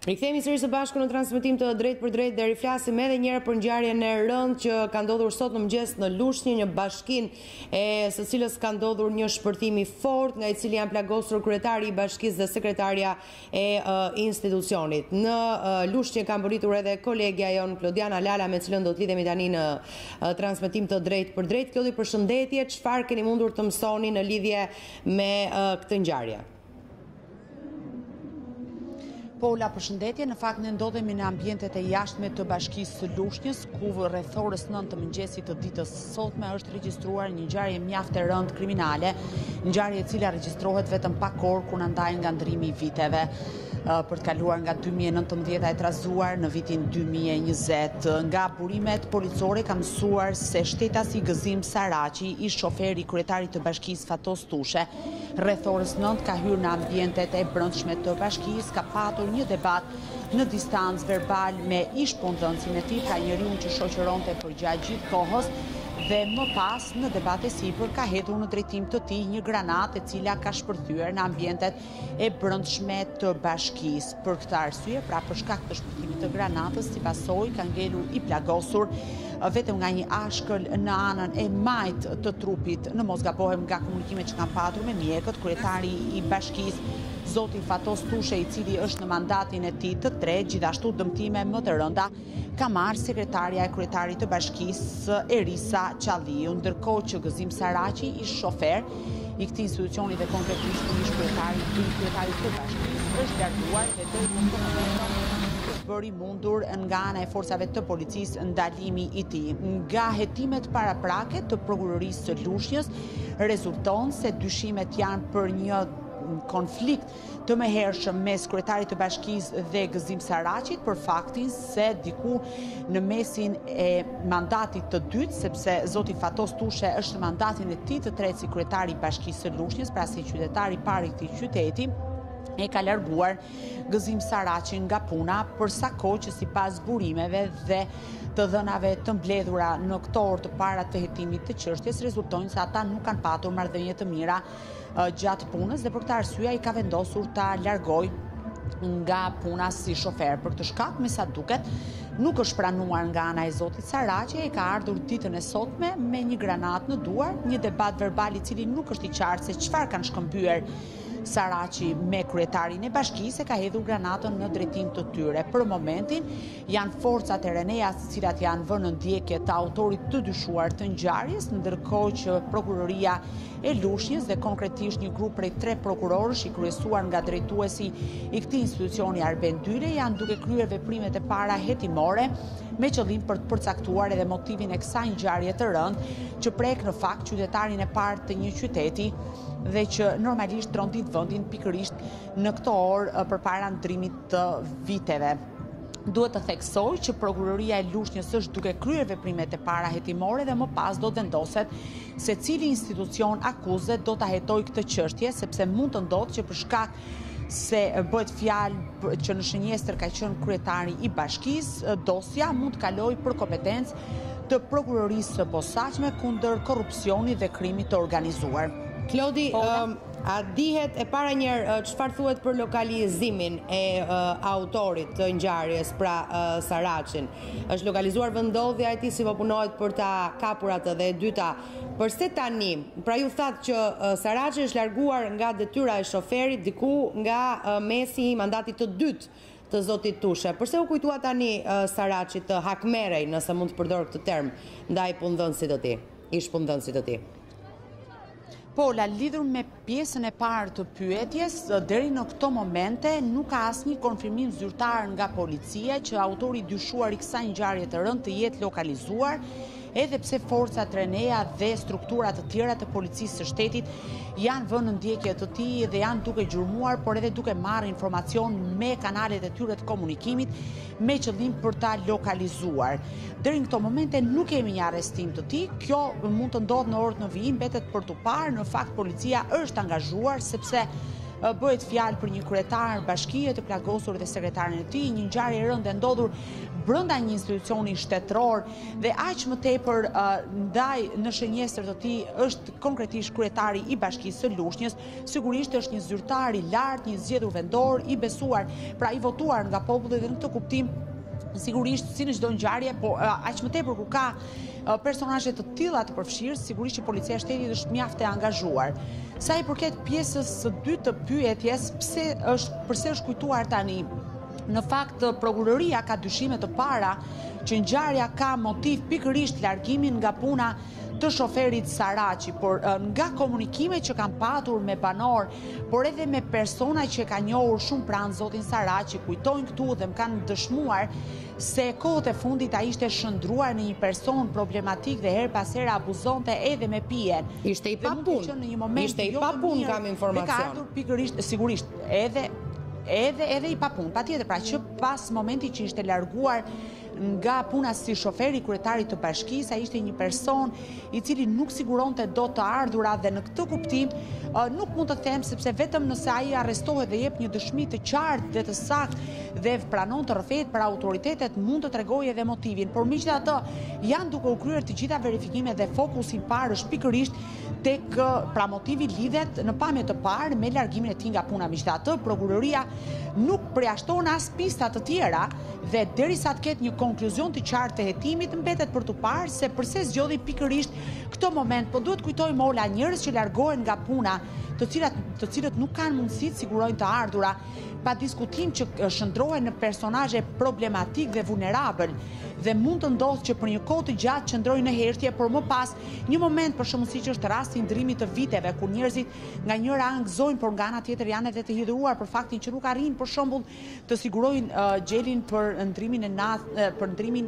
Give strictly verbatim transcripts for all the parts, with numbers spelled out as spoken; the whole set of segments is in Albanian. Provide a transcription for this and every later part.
Rikthehemi sërish së bashku në transmetim të drejt për drejt dhe riflasim edhe njëherë për ngjarjen e rëndë që ka ndodhur sot në mëngjes në Lushnjë, një bashkinë e së cilës ka ndodhur një shpërthim i fortë nga i cili janë plagosur kryetari i bashkisë dhe sekretaria e uh, institucionit. Në uh, Lushnjë ka mbërritur edhe kolegja jon Klodiana Lala, me cilën do të lidhemi tani në uh, transmetim të drejt për drejt. Klodi, përshëndetje, çfarë keni mundur të mësoni në lidhje me uh, këtë ngjarje? Pola, përshëndetje. Në fakt ne ndodhemi në ambientet e jashtme të bashkisë së Lushnjës, ku rreth orës nëntë të mëngjesit të ditës sotme është regjistruar një ngjarje mjaft e rëndë kriminale, ngjarje e cila regjistrohet vetëm pak orë kur na ndaj nga ndrimi i viteve. Për të kaluar nga dy mijë e nëntëmbëdhjetë e trazuar në vitin dy mijë e njëzet. Nga burimet policore ka mësuar se shtetasi Gëzim Saraçi, ish shoferi i kryetarit të bashkisë Fatos Tushe, rreth orës nëntë ka hyrë në ambientet e brendshme të bashkisë, ka patur një debat në distancë verbal me ish punëdhënësin e tij, pra njeriu që shoqëronte për gjatë gjithë kohës, dhe më pas në debat e sipër ka hedhur në drejtim të tij një granatë e cila ka shpërthyer në ambientet e brendshme të bashkisë. Për këtë arsye, pra për shkak të shpërthimit të granatës, si pasojë ka ngelur i plagosur vetëm nga një ashkël në anën e majtë të trupit. Në mos gabohem nga komunikimet që kanë patur me mjekët, kryetari i bashkisë Zoti Fatos Tushe, i cili është në mandatin e tij të tretë, gjithashtu dëmtime më të rënda ka marrë sekretaria e kryetarit të bashkisë Erisa Çalliu, ndërkohë që Gëzim Saraçi, ish shofer i këtij institucioni dhe konkretisht ish kryetari i kryetarit të bashkisë, është larguar dhe deri në këtë moment është bëri mundur nga ana e forcave të policisë ndalimi i tij. Nga hetimet paraprake të prokurorisë së Lushnjës rezulton se dyshimet janë për një konflikt të mëhershëm mes kryetarit të bashkisë dhe Gëzim Saraçit për faktin se diku në mesin e mandatit të dytë, sepse zoti Fatos Tushe është në mandatin e tij të tretë si kryetari i bashkisë së Lushnjës, pra si qytetari i parë i këtij qyteti, e ka larguar Gëzim Saraçin nga puna për sa kohë që sipas burimeve dhe të dhënave të mbledhura në këto orë të para të hetimit të çështjes rezultojnë se ata nuk kanë patur marrëdhënie të mira gjatë punës dhe për këtë arsye ai ka vendosur ta largoj nga puna si shofer. Për këtë shkak, me sa duket, nuk është pranuar nga ana e zotit Saraçi, ai ka ardhur ditën e sotme me një granatë në duar, një debat verbal i cili nuk është i qartë se çfarë kanë shkëmbyer Saraçi me kryetarin e bashkisë, ka hedhur granatën në drejtim të tyre. Për momentin janë forcat e Reneas, të cilat janë vënë në ndjekje të autorit të dyshuar të ngjarjes, ndërkohë që prokuroria e Lushnjës dhe konkretisht një grup prej tre prokurorësh i kryesuar nga drejtuesi i këtij institucioni Arben Dyre janë duke kryer veprimet e para hetimore me qëllim për të përcaktuar edhe motivin e kësaj ngjarje të rëndë që prek në fakt qytetarin e parë të një qyteti dhe që normalisht trondit vendin pikërisht në këto orë përpara ndrimit të viteve. Duhet të theksoj që prokuroria e Lushnjës është duke kryer veprimet e para hetimore dhe më pas do të vendoset se cili institucion akuzet do ta hetojë këtë çështje, sepse mund të ndodhë që për shkak se bëhet fjalë që në shënjestër ka qenë kryetari i bashkisë, dosja mund të kalojë për kompetencë të prokurorisë së posaçme kundër korrupsionit dhe krimit të organizuar. Klodi, um, a dihet e para njerë çfarë thuhet për lokalizimin e uh, autorit të ngjarjes, pra uh, Saraçin? Është lokalizuar vendodhja e tij si po punohet për ta kapur atë, dhe e dyta, përse tani? Pra ju thatë që uh, Saraçi është larguar nga detyra e shoferit diku nga uh, mesi i mandatit të dytë të zotit Tushe. Përse u kujtua tani uh, Saraçit të hakmerej, nëse mund të përdor këtë term, ndaj punëdhënësit të tij, ish punëdhënësit të tij? Pola, lidhur me pjesën e parë të pyetjes, deri në këto momente nuk ka asnjë konfirmim zyrtar nga policia që autori i dyshuar i kësaj ngjarje të rëndë të jetë lokalizuar, edhe pse forcat Renea dhe strukturat të tjera të policisë së shtetit janë vënë në ndjekje të tij dhe janë duke gjurmuar, por edhe duke marrë informacion me kanalet e tyre të komunikimit me qëllim për ta lokalizuar. Deri në këto momente nuk kemi një arrestim të tij. Kjo mund të ndodhë në orët në vijim, mbetet për tu parë. Në fakt policia është angazhuar sepse bëhet fjalë për një kryetar bashkie të plagosur dhe sekretarin e tij, një ngjarje e rëndë ndodhur brenda një institucioni shtetëror dhe aq më tepër ndaj në shënjestër të tij është konkretisht kryetari i Bashkisë së Lushnjës, sigurisht është një zyrtar i lartë, një zgjedhur vendor i besuar, pra i votuar nga populli dhe në këtë kuptim sigurisht si në çdo ngjarje, po aq më tepër kur ka personazhe të tilla të përfshirë, sigurisht që policia e shtetit është mjaft e angazhuar. Sa i përket pjesës së dytë të pyetjes, pse është përse është kujtuar tani? Në fakt, prokuroria ka dyshime të para që ngjarja ka motiv pikërisht largimin nga puna të shoferit Saraçi, por nga komunikime që kanë patur me banor, por edhe me persona që ka njohur shumë pranë zotin Saraçi, kujtojnë këtu dhe më kanë dëshmuar se kohët e fundit ai ishte shndruar në një person problematik dhe her pas here abuzonte edhe me pijen. Ishte i papunë. Ishte i papunë, kam informacion. Ka ardhur pikërisht, sigurisht, edhe edhe edhe i papunë. Patjetër, pra që pas momenti që ishte larguar nga puna si shoferi kryetarit të bashkisë, ai ishte një person i cili nuk siguronte do të ardhura dhe në këtë kuptim nuk mund të them, sepse vetëm nëse ai arrestohet dhe jep një dëshmi të qartë dhe të saktë dhe pranon të rrëfehet për autoritetet, mund të tregojë edhe motivin. Por megjithatë, janë duke u kryer të gjitha verifikimet dhe fokusi i parë është pikërisht tek pra motivi lidhet në pamje të parë me largimin e tij nga puna. Megjithatë, prokuroria nuk përjashton as pista të tjera dhe derisa të ketë një konkluzion të qartë të hetimit, mbetet për të parë se përse zgjodhi pikërisht këtë moment. Po duhet kujtojmë Ola, njerëz që largohen nga puna, të cilat të cilët nuk kanë mundësi të sigurojnë të ardhura, pa diskutim që shndrohen në personazhe problematik dhe vulnerabël dhe mund të ndodhë që për një kohë të gjatë qëndrojnë në hertje, por më pas një moment për shembull siç është rasti i ndrimit të viteve ku njerëzit nga njëra anë gëzojnë, por nga ana tjetër janë edhe të hidhuar për faktin që nuk arrin për shembull të sigurojnë uh, gjelin për ndrimin e nath, uh, për ndrimin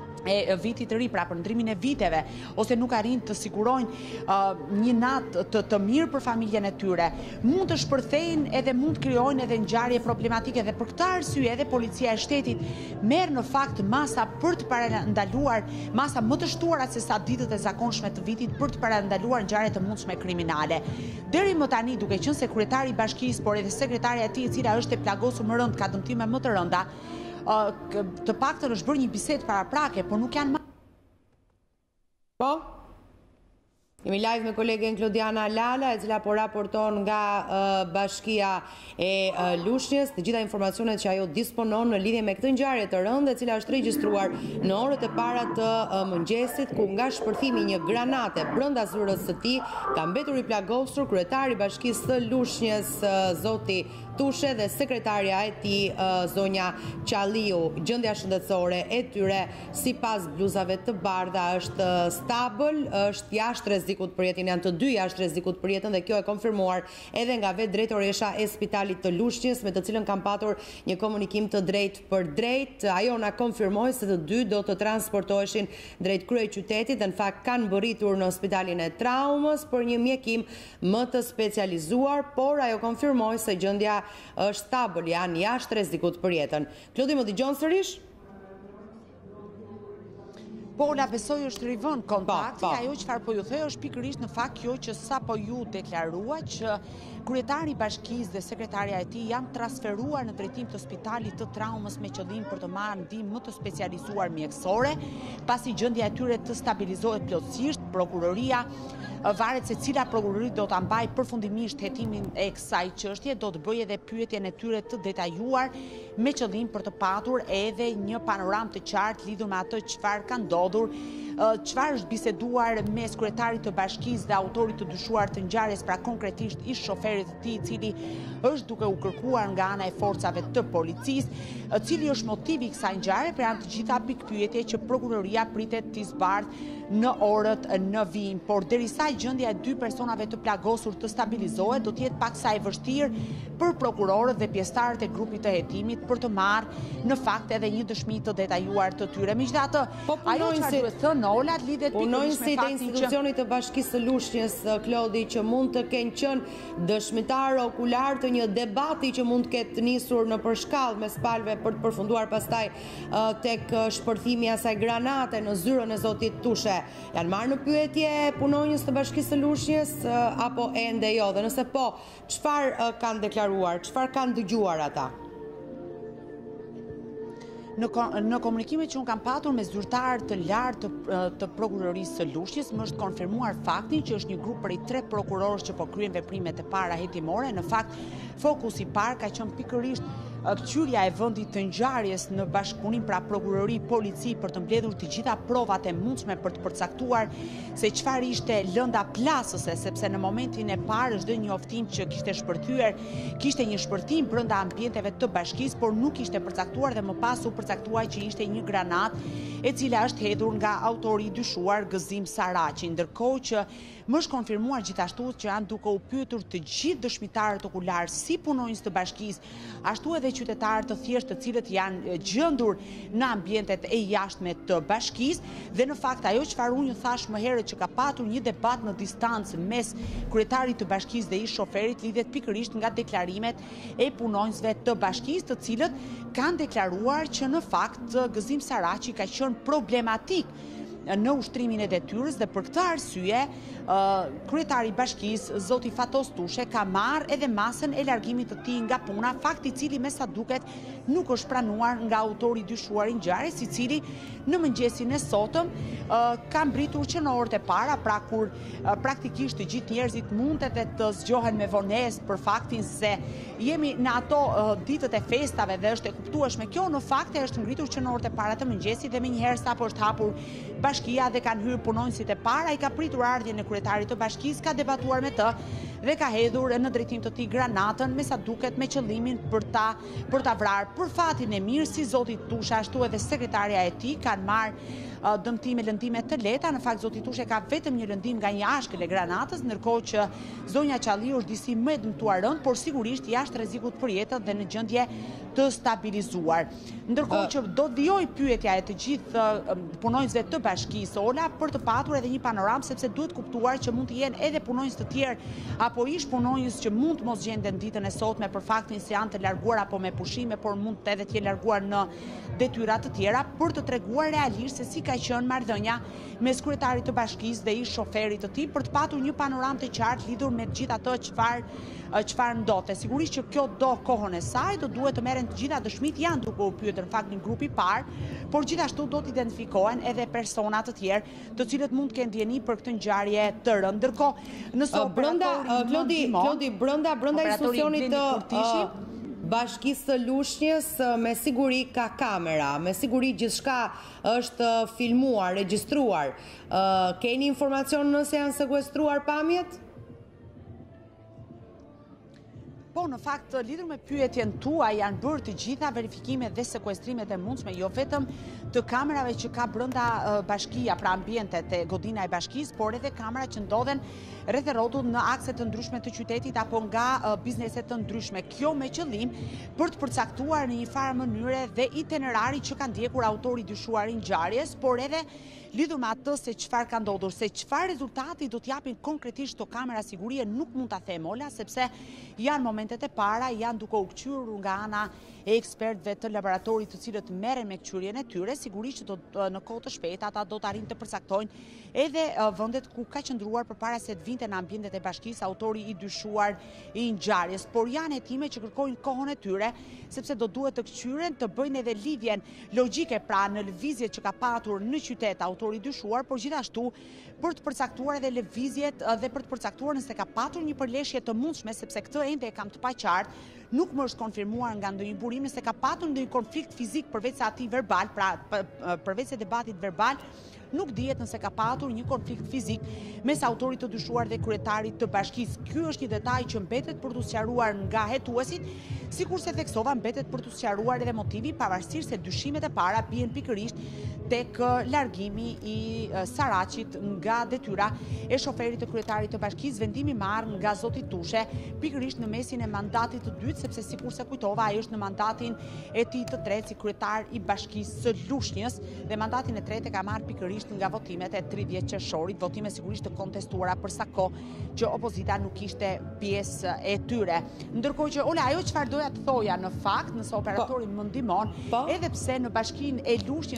e vitit të ri, pra për ndrimin e viteve, ose nuk arrin të sigurojnë uh, një natë të, të mirë për familjen e tyre, mund të shpërthejnë edhe mund të krijojnë edhe ngjarje problematike dhe për këtë arsye edhe policia e shtetit merr në fakt masa për të parandaluar, masa më të shtuara se sa ditët e zakonshme të vitit për të parandaluar ngjarje të mundshme kriminale. Deri më tani, duke qenë se kryetari i bashkisë, por edhe sekretarja e tij, e cila është e plagosur më rënd, ka dëmtime më të rënda, të paktën është bërë një bisedë paraprake, por nuk janë ma... Po? Jemi live me kolegen Klodiana Lala, e cila po raporton nga uh, bashkia e uh, Lushnjës, të gjitha informacionet që ajo disponon në lidhje me këtë ngjarje të rëndë, e cila është regjistruar në orët e para të uh, mëngjesit, ku nga shpërthimi një granate brenda zyrës së tij ka mbetur i plagosur kryetari i bashkisë së Lushnjës, uh, zoti Tushe, dhe sekretarja e tij, uh, zonja Qalliu. Gjendja shëndetësore e tyre sipas bluzave të bardha është uh, stabil, është jashtë rrezikut për jetën, janë të dy jashtë rrezikut për jetën, dhe kjo e konfirmuar edhe nga vetë drejtoresha e spitalit të Lushnjës, me të cilën kam patur një komunikim të drejtë për drejtë. Ajo na konfirmoi se të dy do të transportoheshin drejt kryeqytetit dhe në fakt kanë mbërritur në spitalin e traumës për një mjekim më të specializuar, por ajo konfirmoi se gjendja është stabil, janë jashtë rrezikut për jetën. Klodi, më dëgjon sërish? Po, la besoj është rivën kontakti, pa, pa. Ajo çfarë po ju thej është pikërisht në fakt kjo që sa po ju deklarua që kryetari i bashkisë dhe sekretarja e tij janë transferuar në drejtim të spitalit të traumës me qëllim për të marrë ndihmë më të specializuar mjekësore, pasi gjendja e tyre të stabilizohet plotësisht. Prokuroria, varet se cila prokurori do ta mbajë përfundimisht hetimin e kësaj çështje, do të bëjë edhe pyetjen e tyre të detajuar me qëllim për të patur edhe një panoramë të qartë lidhur me atë çfarë ka ndodhur, çfarë është biseduar mes kryetarit të bashkisë dhe autorit të dyshuar të ngjarjes, pra konkretisht ish shoferit të tij, i cili është duke u kërkuar nga ana e forcave të policisë, cili është motivi i kësaj ngjarje, pra janë të gjitha pikpyetje që prokuroria pritet të zbardhë në orët në vijim. Por derisa gjendja e dy personave të plagosur të stabilizohet, do të jetë paksa e vështirë për prokurorët dhe pjesëtarët e grupit të hetimit për të marrë në fakt edhe një dëshmi të detajuar të tyre. Megjithatë, po ajo çfarë duhet thënë Ola lidhet pikërisht me faktin që punojnë si të institucionit të bashkisë së Lushnjës, Klodi, që mund të kenë qenë dëshmitar okular të një debati që mund të ketë nisur në përshkallë mes palëve për të përfunduar pastaj uh, tek shpërthimi i asaj granate në zyrën e zotit Tushe. janë marrë në pyetje punonjës të Bashkisë së Lushnjës apo ende jo? Dhe nëse po, çfarë kanë deklaruar, çfarë kanë dëgjuar ata? Në, në komunikimet që unë kam patur me zyrtarë të lartë të, të prokurorisë së Lushnjës, më është konfirmuar faktin që është një grup prej tre prokurorësh që po kryen veprimet e para hetimore. Në fakt, fokusi i parë ka qenë pikërisht kthyrja e vendit të ngjarjes në bashkëpunim pra prokurori, polici për të mbledhur të gjitha provat e mundshme për të përcaktuar se çfarë ishte lënda plasëse, sepse në momentin e parë çdo njoftim që kishte shpërthyer, kishte një shpërtim brenda ambienteve të bashkisë, por nuk ishte përcaktuar dhe më pas u përcaktuar që ishte një granat e cila është hedhur nga autori i dyshuar Gëzim Saraçi, ndërkohë që më është konfirmuar gjithashtu që janë duke u pyetur të gjithë dëshmitarët okular si punonjës të bashkisë, ashtu edhe qytetarë të thjeshtë të cilët janë gjendur në ambientet e jashtme të bashkisë, dhe në fakt ajo çfarë unë ju thash më herët që ka patur një debat në distancë mes kryetarit të bashkisë dhe ish shoferit lidhet pikërisht nga deklarimet e punonjësve të bashkisë, të cilët kanë deklaruar që në fakt Gëzim Saraçi ka qenë problematik në ushtrimin e detyrës dhe për këtë arsye kryetari i bashkisë zoti Fatos Tushe ka marrë edhe masën e largimit të tij nga puna, fakt i cili me sa duket nuk është pranuar nga autori dyshuar i ngjarjes, i cili në mëngjesin e sotëm ka mbritur që në orët e para, pra kur praktikisht të gjithë njerëzit mund të të zgjohen me vonesë për faktin se jemi në ato ditët e festave dhe është e kuptueshme kjo, në fakt e është ngritur që në orët e para të mëngjesit dhe menjëherë sapo është hapur bashkia dhe kanë hyrë punonjësit e para, i ka pritur ardhjen e kryetarit të bashkisë, ka debatuar me të dhe ka hedhur në drejtim të tij granatën me sa duket me qëllimin për ta për ta vrarë. Për fatin e mirë, si zoti Tusha ashtu edhe sekretarja e tij kanë marrë dëmtime, lëndime të lehta. Në fakt zoti Tushe ka vetëm një lëndim nga një ashkël e granatës, ndërkohë që zonja Çalliu është disi më e dëmtuar rënd, por sigurisht jashtë rrezikut për jetën dhe në gjendje të stabilizuar. Ndërkohë që do të vijoj pyetja e të gjithë punonjësve të bashkisë Ola për të patur edhe një panoramë, sepse duhet kuptuar që mund të jenë edhe punonjës të tjerë apo ish punonjës që mund të mos gjenden ditën e sotme për faktin se janë të larguar apo me pushime, por mund të edhe të jenë larguar në detyra të tjera, për të treguar realisht se si ka qenë marrëdhënia mes kryetarit të bashkisë dhe ish shoferit të tij për të patur një panoramë të qartë lidhur me gjithë ato çfarë çfarë ndodhte. Sigurisht që kjo do kohën e saj, do duhet të merren të gjitha dëshmit, janë duke u pyetur në fakt në grup i parë, por gjithashtu do të identifikohen edhe persona të tjerë, të cilët mund të kenë ndjeni për këtë ngjarje të rëndë. Ndërkohë, nëse brenda Klodi, Klodi brenda brenda institucionit të Bashkisë së Lushnjës me siguri ka kamera, me siguri gjithçka është filmuar, regjistruar. Keni informacion nëse janë sekuestruar pamjet? Po, në fakt, lidhur me pyetjen tua, janë bërë të gjitha verifikimet dhe sekuestrimet e mundshme, jo vetëm të kamerave që ka brenda bashkia, pra ambientet e godina e bashkisë, por edhe kamera që ndodhen rreth e rrotull në akse të ndryshme të qytetit apo nga bizneset të ndryshme. Kjo me qëllim për të përcaktuar në një farë mënyre dhe itinerari që ka ndjekur autori dyshuar i ngjarjes, por edhe lidhur me atë se çfarë ka ndodhur, se çfarë rezultati do t'japin konkretisht to kamera sigurie nuk mund ta them Ola, sepse janë momentet e para, janë duke u kthyer nga ana e ekspertëve të laboratorit të cilët merren me kthyrjen e tyre. Sigurisht që do në kohë të shpejta ata do të arrijnë të përcaktojnë edhe vendet ku ka qëndruar përpara se të vinte në ambientet e bashkisë autori i dyshuar i ngjarjes, por janë hetime që kërkojnë kohën e tyre, sepse do duhet të kthyen, të bëjnë edhe lidhjen logjike pra në lëvizjet që ka patur në qytet autori i dyshuar, por gjithashtu për të përcaktuar edhe lëvizjet dhe për të përcaktuar nëse ka patur një përleshje të mundshme, sepse këtë ende e kam të paqartë, nuk më është konfirmuar nga ndonjë burim nëse ka patur ndonjë konflikt fizik përveç se atij verbal, pra përveç se debatit verbal, nuk dihet nëse ka patur një konflikt fizik mes autorit të dyshuar dhe kryetarit të bashkisë. Ky është një detaj që mbetet për të sqaruar nga hetuesit, sikurse theksova mbetet për të sqaruar edhe motivi, pavarësisht se dyshimet e para bien pikërisht tek largimi i Saraçit nga detyra e shoferit të kryetarit të bashkisë, vendimi marrë nga zoti Tushe pikërisht në mesin e mandatit të dytë, sepse sikurse kujtova ai është në mandatin e tij të tretë si kryetar i Bashkisë së Lushnjës dhe mandatin e tretë e ka marrë pikërisht nga votimet e tridhjetë qershorit, votime sigurisht të kontestuara për sa kohë që opozita nuk ishte pjesë e tyre. Ndërkohë që Ola, ajo çfarë doja të thoja në fakt, nëse operatori më ndihmon, edhe pse në Bashkinë e Lushnjës është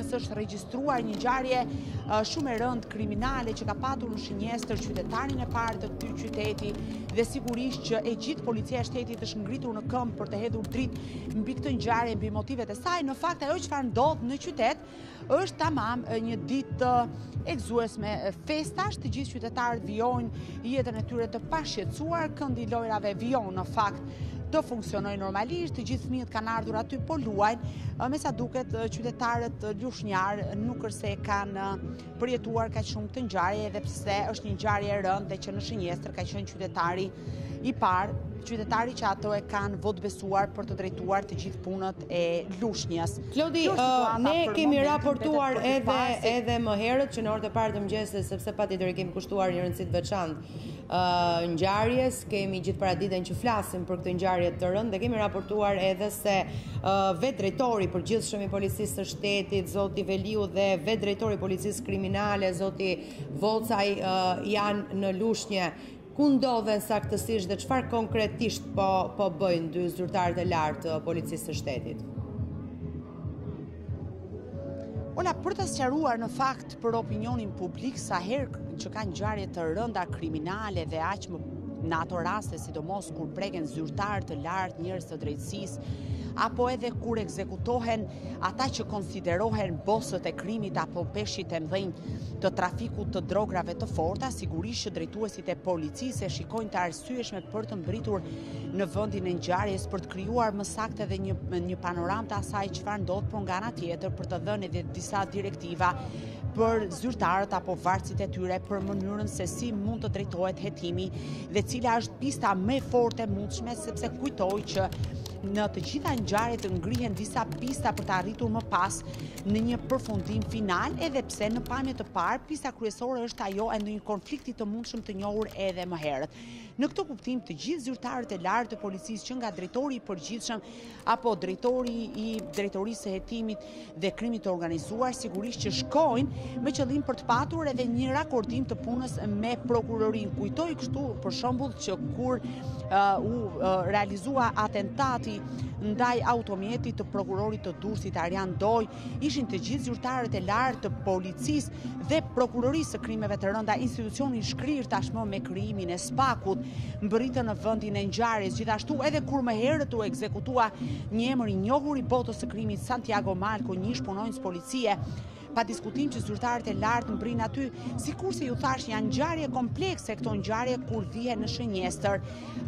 regjistruar një ngjarje shumë e rëndë kriminale që ka patur në Shënjestër qytetarin e parë të këtij qyteti dhe sigurisht që e gjithë policia e shtetit është ngritur në këmbë për të hedhur dritë mbi këtë ngjarje, mbi motivet e saj. Në fakt ajo çfarë ndodh në qytet është tamam një ditë e gëzuesme festash, të gjithë qytetarët vijojnë jetën e tyre të pashqetësuar, këndi lojrave vijon në fakt të funksionoj normalisht, të gjithë fëmijët kanë ardhur aty po luajnë, me sa duket qytetarët lushnjar nuk është se kanë përjetuar kaq shumë të ngjarje, edhe pse është një ngjarje e rëndë që në Shënjestër ka qenë qytetari i parë, qytetari që ato e kanë votbesuar për të drejtuar të gjithë punët e lushnjës. Klodi, ne kemi raportuar edhe edhe më herët që në orët e parë të mëngjesit, sepse patjetër i kemi kushtuar një rëndësi të veçantë ngjarjes, kemi gjithë paraditën që flasim për këtë ngjarje të rëndë dhe kemi raportuar edhe se vetë drejtori përgjithshëm i policisë së shtetit, zoti Veliu, dhe vetë drejtori i policisë kriminale, zoti Vocaj, janë në Lushnjë. Ku ndodhen saktësisht dhe çfarë konkretisht po po bëjnë dy zyrtarët e lartë të policisë së shtetit? Ola, për të sqaruar në fakt për opinionin publik sa herë që ka ngjarje të rënda kriminale dhe aq më në ato raste, sidomos kur preken zyrtarë të lartë, njerëz të drejtësisë, apo edhe kur ekzekutohen ata që konsiderohen bosët e krimit apo peshqit e mëdhenj të trafikut të drograve të forta, sigurisht që drejtuesit e policisë e shikojnë të arsyeshme për të mbritur në vendin e ngjarjes, për të krijuar më saktë edhe një, një panoramë të asaj çfarë ndodh, por nga ana tjetër për të dhënë edhe disa direktiva për zyrtarët apo varësit e tyre për mënyrën se si mund të drejtohet hetimi dhe cila është pista më e fortë e mundshme, sepse kujtoj që në të gjitha ngjarjet ngrihen disa pista për të arritur më pas në një përfundim final, edhe pse në pamje të parë pista kryesore është ajo e ndonjë konflikti të mundshëm të njohur edhe më herët. Në këtë kuptim, të gjithë zyrtarët e lartë të policisë, që nga drejtori i përgjithshëm apo drejtori i drejtorisë së hetimit dhe krimit të organizuar, sigurisht që shkojnë me qëllim për të patur edhe një rakordim të punës me prokurorinë. Kujtoj kështu për shembull që kur uh, u uh, realizua atentati ndaj automjetit të prokurorit të Durrësit Arjan Doj, ishin të gjithë zyrtarët e lartë të policisë dhe prokurorisë së krimeve të rënda, institucioni shkrir tashmë me krijimin e Spakut, mbërritën në vendin e ngjarjes. Gjithashtu edhe kur më herët u ekzekutua një emër i njohur i botës së krimit, Santiago Malco, një ish punonjës policie, pa diskutim që zyrtarët e lartë mbrin aty, sikur se ju thash, janë ngjarje komplekse këto ngjarje kur vihen në Shënjestër,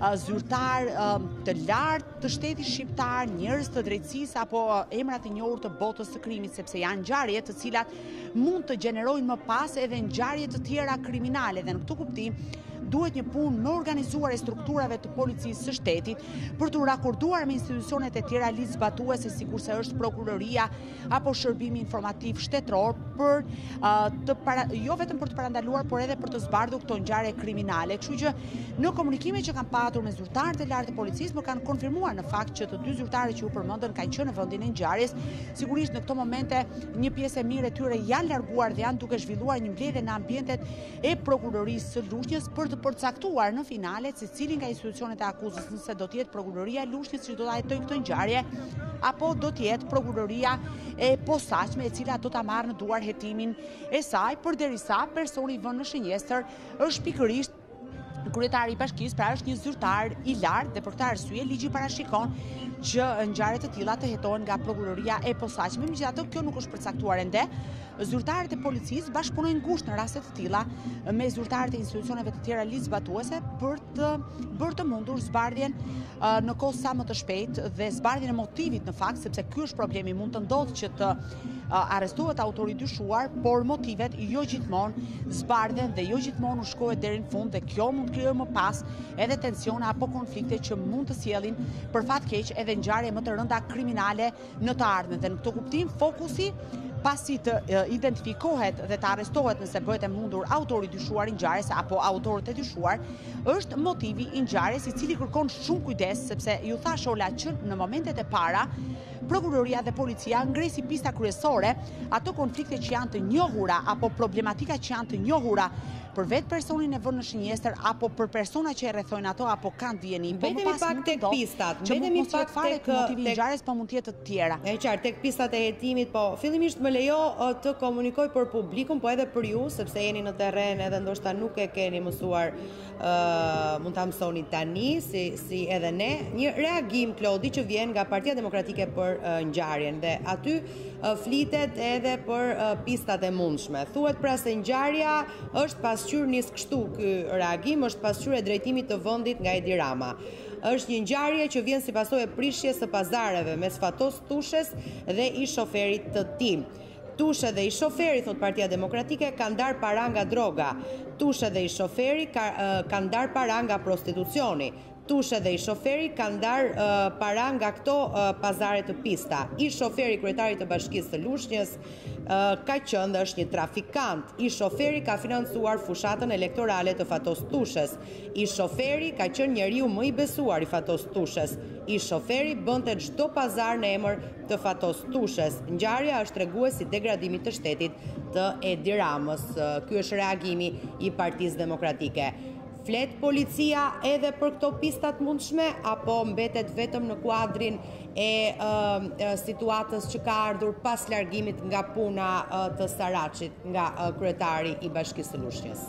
zyrtar të lartë të shtetit shqiptar, njerëz të drejtësisë apo emrat e njohur të botës së krimit, sepse janë ngjarje të cilat mund të gjenerojnë më pas edhe ngjarje të tjera kriminale, dhe në këtë kuptim duhet një punë më organizuar e strukturave të policisë së shtetit për të rakorduar me institucionet e tjera ligjzbatuese, sikurse është prokuroria apo shërbimi informativ shtetëror, për uh, të para, jo vetëm për të parandaluar, por edhe për të zbardhur këto ngjarje kriminale. Kështu që në komunikime që kanë patur me zyrtarët e lartë të policisë, më kanë konfirmuar në fakt që të dy zyrtarët që u përmendën kanë qenë në vendin e ngjarjes. Sigurisht në këto momente një pjesë e mirë e tyre janë larguar dhe janë duke zhvilluar një mbledhje në ambientet e prokurorisë së Lushnjës për të përcaktuar në finale se cili nga institucionet e akuzës, nëse do të jetë prokuroria e Lushnjës që do ta hetojë këtë ngjarje, apo do të jetë prokuroria e posaçme e cila do ta marrë në duar hetimin e saj, përderisa personi i vënë në Shënjestër është pikërisht kryetari i bashkisë, pra është një zyrtar i lartë, dhe për këtë arsye ligji parashikon që ngjarje të tilla të hetohen nga prokuroria e posaçme. Megjithatë, kjo nuk është përcaktuar ende. Zyrtarët e policisë bashkëpunojnë ngushtë në raste të tilla me zyrtarët e institucioneve të tjera ligjzbatuese për të bërë të mundur zbardhjen në kohë sa më të shpejtë dhe zbardhjen e motivit në fakt, sepse ky është problemi. Mund të ndodhë që të arrestohet autori dyshuar, por motivet jo gjithmonë zbardhen dhe jo gjithmonë u shkohet deri në fund, dhe kjo mund të krijojë më pas edhe tensione apo konflikte që mund të sjellin për fat keq edhe ngjarje më të rënda kriminale në të ardhmen. Dhe në këtë kuptim fokusi, pasi të identifikohet dhe të arrestohet nëse bëhet e mundur autori dyshuar i ngjarjes apo autorët e dyshuar, është motivi i ngjarjes, i cili kërkon shumë kujdes, sepse ju thash Ola që në momentet e para prokuroria dhe policia ngresi pista kryesore, ato konflikte që janë të njohura apo problematika që janë të njohura për vetë personin e vënë në Shënjestër apo për persona që e rrethojnë ato apo kanë dijenim. Mbetemi pak tek pistat, mbetemi pak tek motivi i ngjarjes, po mund të jetë të tjera. E qartë, tek pistat e hetimit, po fillimisht më më lejo të komunikoj për publikun, po edhe për ju, sepse jeni në terren edhe ndoshta nuk e keni mësuar, mund ta mësoni tani, si, si edhe ne, një reagim, Klodi, që vjen nga Partia Demokratike për ngjarjen, dhe aty flitet edhe për pistat e mundshme. Thuhet pra se ngjarja është pasqyrë nis kështu, ky reagim është pasqyrë e drejtimit të vendit nga Edi Rama. Është një ngjarje që vjen si pasojë e prishjes së pazareve mes Fatos Tushes dhe i shoferit të tij. Tushe dhe i shoferi, thot Partia Demokratike, kanë dar para nga droga. Tushe dhe i shoferi kanë dar para nga prostitucioni. Tushe dhe i shoferi kanë dar uh, para nga këto uh, pazare të pista. I shoferi, kryetari të Bashkisë së Lushnjës, uh, ka qenë dhe është një trafikant. I shoferi ka financuar fushatën elektorale të Fatos Tushes. I shoferi ka qenë njeriu më i besuar i Fatos Tushes. I shoferi bënte çdo pazar në emër të Fatos Tushes. Ngjarja është treguesi i degradimit të shtetit të Edi Ramës. Uh, ky është reagimi i Partisë Demokratike. Flet policia edhe për këto pistat mundshme, apo mbetet vetëm në kuadrin e uh, situatës që ka ardhur pas largimit nga puna uh, të Saraqit, nga uh, kryetari i Bashkisë së Lushnjës?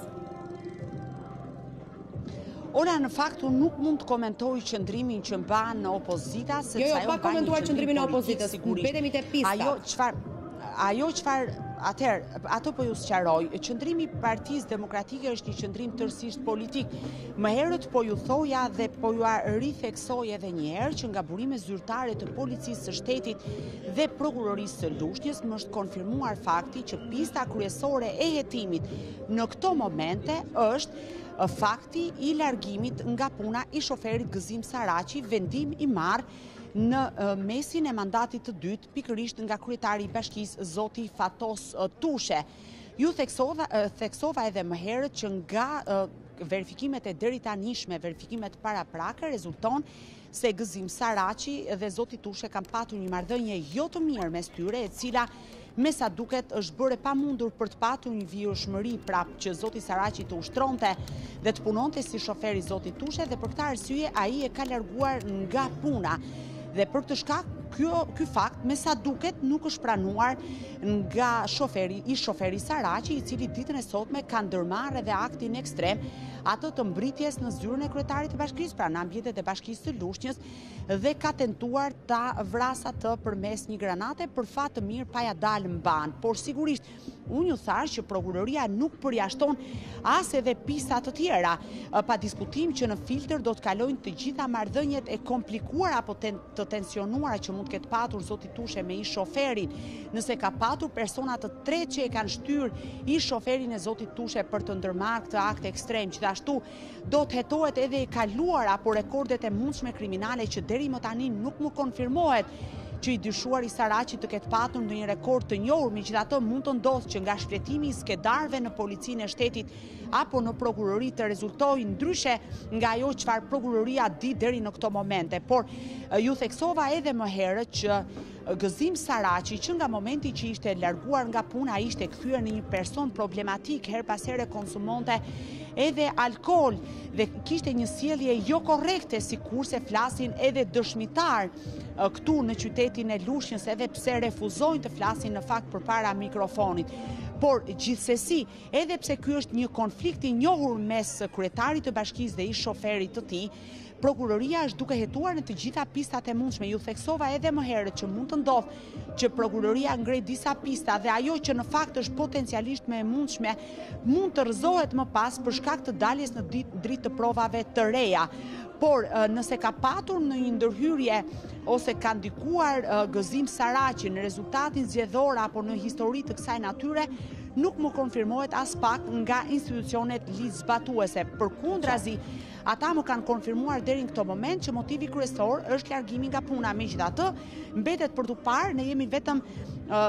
Ora, në fakt, unë nuk mund të komentoj qëndrimin që mban në opozita, sepse jo, jo, ajo pa komentuar qëndrimin e opozitës, betemi te pistat. Ajo çfarë Ajo çfarë atëherë, ato po ju sqaroj, qëndrimi i Partisë Demokratike është një qëndrim tërësisht politik. Më herët po ju thoja dhe po ju ritheksoj edhe një herë që nga burime zyrtare të policisë së shtetit dhe prokurorisë së Lushnjës më është konfirmuar fakti që pista kryesore e hetimit në këto momente është fakti i largimit nga puna i shoferit Gëzim Saraqi, vendim i marrë në mesin e mandatit të dytë, pikërisht nga kryetari i bashkisë, zoti Fatos Tushe. Ju theksova, theksova edhe më herët që nga verifikimet e deri tanishme, verifikimet paraprake, rezulton se Gëzim Saraqi dhe zoti Tushe kanë patur një marrëdhënie jo të mirë mes tyre, e cila me sa duket është bërë pa mundur për të patur një vijshmëri prap që zoti Saraqi të ushtronte dhe të punonte si shoferi zoti Tushe, dhe për këtë arsye ai e ka larguar nga puna. Dhe për të shkak, kjo, ky fakt, me sa duket, nuk është pranuar nga shoferi, i shoferi Saraqi, i cili ditën e sotme ka ndërmarrë edhe aktin ekstrem, atë të mbritjes në zyrën e kryetarit të bashkisë, pra në ambientet e Bashkisë së Lushnjës, dhe ka tentuar ta vrasë atë përmes një granate, për fat të mirë pa ja dalë mban. Por sigurisht, unë ju thash që prokuroria nuk përjashton as edhe pista të tjera, pa diskutim që në filtr do të kalojnë të gjitha marrëdhëniet e komplikuara apo të tensionuara që mund të ketë patur zoti Tushe me i shoferin, nëse ka patur persona të tretë që e kanë shtyr i shoferin e zotit Tushe për të ndërmarrë këtë akt ekstrem, që ashtu do të hetohet edhe e kaluar apo rekordet e mundshme kriminale që deri më tani nuk më konfirmohet që i dyshuar i Saraqit të ketë patur në një rekord të njohur, megjithatë mund të ndodhë që nga shfletimi i skedarëve në policinë e shtetit apo në prokurori të rezultojë ndryshe nga ajo çfarë prokuroria di deri në këto momente. Por ju theksova edhe më herët që Gëzim Saraqi, që nga momenti që ishte larguar nga puna, ishte kthyer në një person problematik, her pas here konsumonte edhe alkool dhe kishte një sjellje jo korrekte, sikurse flasin edhe dëshmitar këtu në qytetin e Lushnjës, edhe pse refuzojnë të flasin në fakt përpara mikrofonit. Por gjithsesi, edhe pse ky është një konflikt i njohur mes kryetarit të bashkisë dhe i shoferit të tij, prokuroria është duke hetuar në të gjitha pistat e mundshme. Ju theksova edhe më herët që mund të ndodhë që prokuroria ngrej disa pista dhe ajo që në fakt është potencialisht më e mundshme mund të rrëzohet më pas për shkak të daljes në dritë të provave të reja. Por nëse ka patur në një ndërhyrje ose ka ndikuar Gëzim Saraqi në rezultatin zgjedhor apo në histori të kësaj natyre, nuk më konfirmohet as pak nga institucionet ligjzbatuese. Përkundrazi, ata më kanë konfirmuar deri në këto moment që motivi kryesor është largimi nga puna. Megjithatë, mbetet për të parë, ne jemi vetëm uh,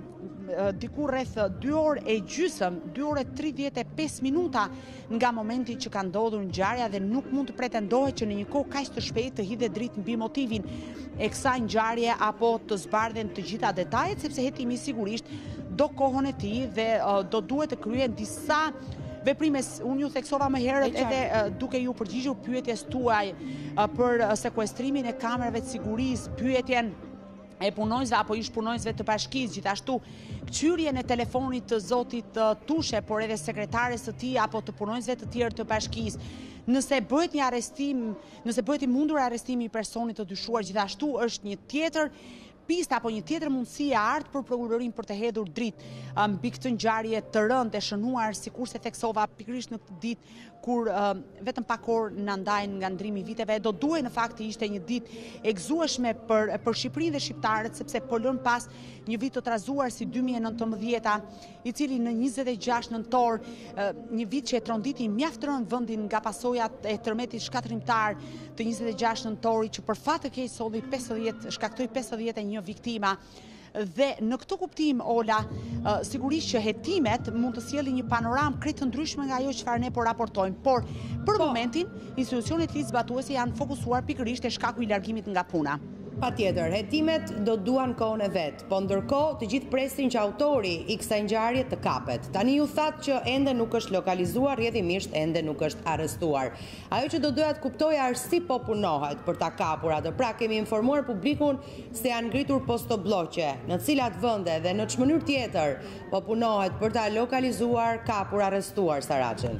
diku rreth dy orë e gjysëm, dy orë e tridhjetë e pesë minuta nga momenti që ka ndodhur ngjarja dhe nuk mund të pretendohet që në një kohë kaq të shpejtë të hidhet dritë mbi motivin e kësaj ngjarje apo të zbardhen të gjitha detajet, sepse hetimi sigurisht do kohën e tij dhe uh, do duhet të kryen disa veprime. Unë ju theksova më herët edhe uh, duke ju përgjigjur pyetjes tuaj uh, për uh, sekuestrimin e kamerave të sigurisë, pyetjen e punojnësve apo ish punojnësve të bashkisë, gjithashtu kthyrjen e telefonit të zotit Tushe, por edhe sekretares të tij apo të punojnësve të tjerë të bashkisë. Nëse bëhet një arrestim, nëse bëhet i mundur arrestimi i personit të dyshuar, gjithashtu është një tjetër pista apo një tjetër mundësi e artë për prokurorin për të hedhur dritë mbi këtë ngjarje të rëndë e shënuar, sikurse theksova pikërisht në këtë ditë kur uh, vetëm pak orë na ndajnë nga ndrimi i viteve. Do duhej në fakt të ishte një ditë e gëzueshme për për Shqipërinë dhe shqiptarët, sepse po lën pas një vit të trazuar si dy mijë e nëntëmbëdhjetë, i cili në njëzet e gjashtë nëntor, uh, një vit që e tronditi mjaft rënd vendin nga pasojat e tërmetit shkatrimtar të njëzet e gjashtë nëntorit, që për fat të keq solli pesëdhjetë, shkaktoi pesëdhjetë e një viktima. Dhe në këtë kuptim, Ola, uh, sigurisht që hetimet mund të sjellin një panoramë krejt të ndryshme nga ajo çfarë ne po raportojmë, por për po. momentin institucionet ligjit zbatuese janë fokusuar pikërisht te shkaku i largimit nga puna. Patjetër, hetimet do duan kohën e vet, po ndërkohë të gjithë presin që autori i kësaj ngjarje të kapet. Tani ju thatë që ende nuk është lokalizuar, rrjedhimisht ende nuk është arrestuar. Ajo që do doja të kuptoja është si po punohet për ta kapur atë. Pra kemi informuar publikun se janë ngritur postobloqe, në cilat vende dhe në ç'më mënyrë tjetër po punohet për ta lokalizuar, kapur, arrestuar Saraçin.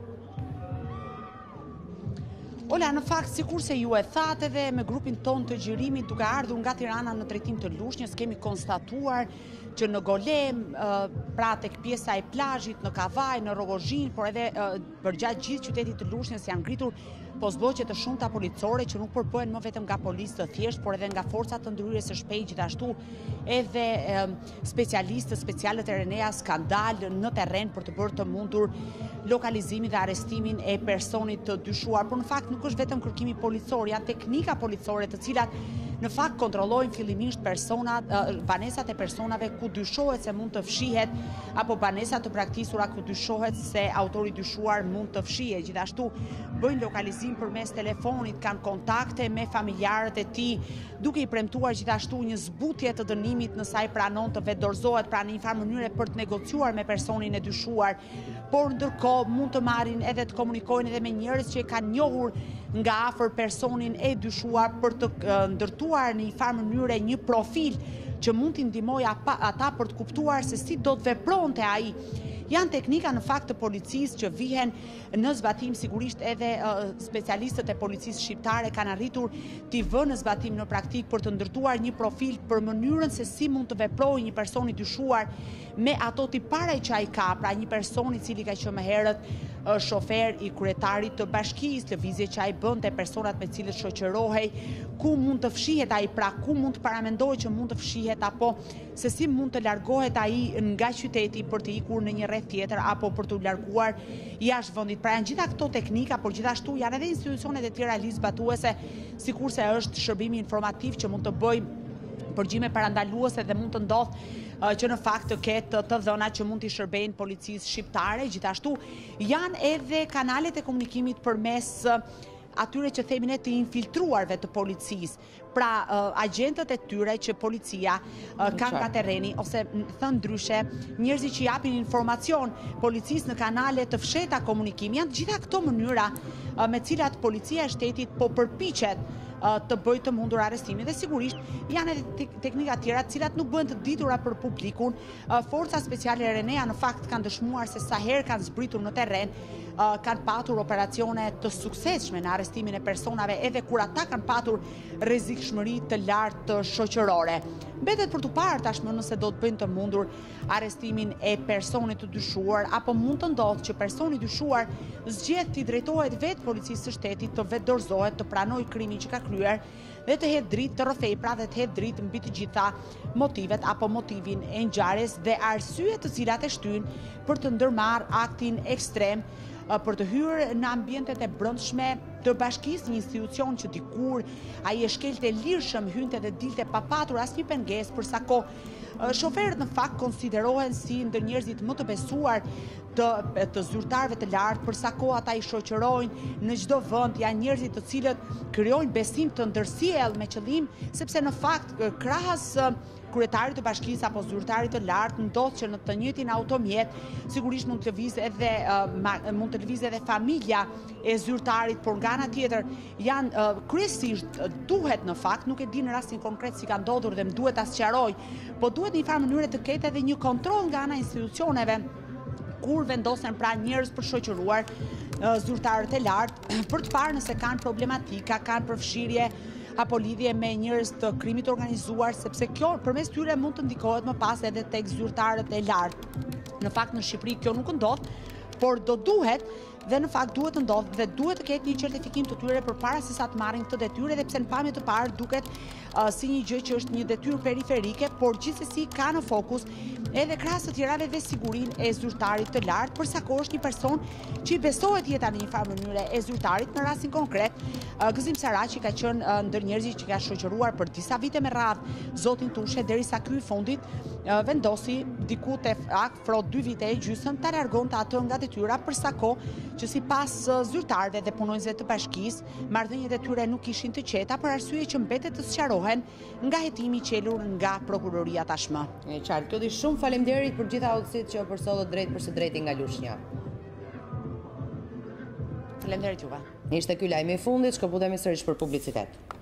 Ola, në fakt, sikur se ju e thatë edhe me grupin ton të gjirimit duke ardhur nga Tirana në drejtim të Lushnjës, kemi konstatuar që në Golem, pra tek pjesa e plazhit, në Kavaj, në Rogozhin, por edhe përgjatë gjithë qytetit të Lushnjës janë ngritur postbloqe të shumta policore që nuk përbëhen më vetëm nga policë të thjeshtë, por edhe nga forcat të ndryrjes së shpejtë, gjithashtu edhe specialistë specialët e Reneas kanë dalë në terren për të bërë të mundur lokalizimin dhe arrestimin e personit të dyshuar. Por në fakt nuk është vetëm kërkimi policor, janë teknika policore të cilat në fakt kontrollojnë fillimisht personat, banesat e personave ku dyshohet se mund të fshihet, apo banesat të braktisura ku dyshohet se autori dyshuar mund të fshihet. Gjithashtu bëjnë lokalizim përmes telefonit, kanë kontakte me familjarët e tij, duke i premtuar gjithashtu një zbutje të dënimit nëse ai pranon të vetë dorëzohet, pra në një farë mënyre për të negociuar me personin e dyshuar, por ndërkohë mund të marrin edhe të komunikojnë edhe me njerëz që e kanë njohur nga afër personin e dyshuar për të ndërtuar në një farë mënyre një profil që mund t'i ndihmojë ata për të kuptuar se si do të vepronte ai. Janë teknika në fakt të policisë që vihen në zbatim, sigurisht edhe uh, specialistët e policisë shqiptare kanë arritur t'i vënë në zbatim në praktik për të ndërtuar një profil për mënyrën se si mund të veprojë një person i dyshuar me ato tipare që ai ka, pra një person i cili ka qenë më herët uh, shofer i kryetarit të bashkisë, lëvizje që ai bënte, personat me cilët shoqërohej, ku mund të fshihet ai, pra ku mund të paramendohet që mund të fshihet, apo se si mund të largohet ai nga qyteti për të ikur në një rreth tjetër apo për të larguar jashtë vendit. Pra janë gjitha këto teknika, por gjithashtu janë edhe institucionet e tjera ligjzbatuese, sikurse është shërbimi informativ që mund të bëjë përgjime parandaluese dhe mund të ndodhë uh, që në fakt të ketë të dhëna që mund t'i shërbejnë policisë shqiptare. Gjithashtu janë edhe kanalet e komunikimit përmes uh, atyre që themin e të infiltruarve të policisë, pra uh, agentët e tyre që policia uh, kanë nga terreni, ose thënë ndryshe, njerëzit që japin informacion policisë në kanale të fsheta komunikimi. Janë gjitha këto mënyra uh, me cilat policia e shtetit po përpiqet uh, të bëjë të mundur arrestimin, dhe sigurisht janë edhe te teknika tjera të cilat nuk bëhen të ditura për publikun. Uh, Forca speciale e Renea në fakt kanë dëshmuar se sa herë kanë zbritur në terren, Uh, kanë patur operacione të suksesshme në arrestimin e personave, edhe kur ata kanë patur rrezikshmëri të lartë të shoqërore. Mbetet për të parë tashmë nëse do të bëjnë të mundur arrestimin e personit të dyshuar, apo mund të ndodhë që personi dyshuar zgjedh t'i drejtohet vetë policisë së shtetit, të vetë dorëzohet, të pranojë krimin që ka kryer dhe të hedhë dritë të rrëfej, pra dhe të hedhë dritë mbi të gjitha motivet apo motivin e ngjarjes dhe arsyet të cilat e shtyn për të ndërmarrë aktin ekstrem, për të hyrë në ambientet e brendshme të bashkisë, një institucion që dikur ai e shkelte lirshëm, hynte dhe dilte pa patur asnjë pengesë për sa kohë. Shoferët në fakt konsiderohen si ndër njerëzit më të besuar të, të zyrtarëve të lartë, për sa kohë ata i shoqërojnë në çdo vend, janë njerëzit të cilët krijojnë besim të ndërsjellë me qëllim, sepse në fakt krahas kryetarit të bashkisë apo zyrtarit të lartë ndodh që në të njëjtin automjet sigurisht mund të lëvizë edhe uh, mund të lëvizë edhe familja e zyrtarit, por nga ana tjetër janë uh, kryesisht uh, duhet në fakt, nuk e di në rastin konkret si ka ndodhur dhe më duhet ta sqaroj, po duhet në një farë mënyrë të ketë edhe një kontroll nga ana e institucioneve kur vendosen pra njerëz për shoqëruar uh, zyrtarët e lartë për të parë nëse kanë problematika, kanë përfshirje apo lidhje me njerëz të krimit organizuar, sepse kjo përmes tyre mund të ndikohet më pas edhe tek zyrtarët e lartë. Në fakt në Shqipëri kjo nuk ndodh, por do duhet dhe në fakt duhet të ndodhë dhe duhet të ketë një certifikim të tyre përpara se sa të marrin këtë detyrë, dhe pse në pamje të parë duket uh, si një gjë që është një detyrë periferike, por gjithsesi ka në fokus edhe krahas të tjerave dhe sigurinë e zyrtarit të lartë, për sa kohë është një person që i besohet jeta në një farë mënyre e zyrtarit. Në rastin konkret, uh, Gëzim Saraçi ka qenë uh, ndër njerëzit që ka shoqëruar për disa vite me radhë zotin Tushe, derisa ky i fundit uh, vendosi diku te afro dy vite e gjysmë ta largonte atë nga detyra, për sa kohë që si pas zyrtarëve dhe punonjësve të bashkisë, marrëdhëniet e tyre nuk ishin të qeta për arsye që mbetet të sqarohen nga hetimi i qelur nga prokuroria tashmë. E qartë, Klodi, shumë faleminderit për gjitha udhësit që përsodhët drejt për së drejti nga Lushnja. Faleminderit juve. Ishte ky lajmi i fundit, shkëputemi sërish për publicitet.